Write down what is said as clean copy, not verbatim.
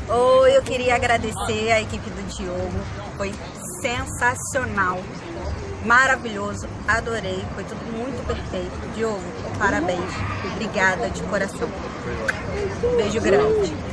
Oi, eu queria agradecer a equipe do Diogo, foi sensacional, maravilhoso, adorei, foi tudo muito perfeito. Diogo, parabéns, obrigada de coração. Beijo grande.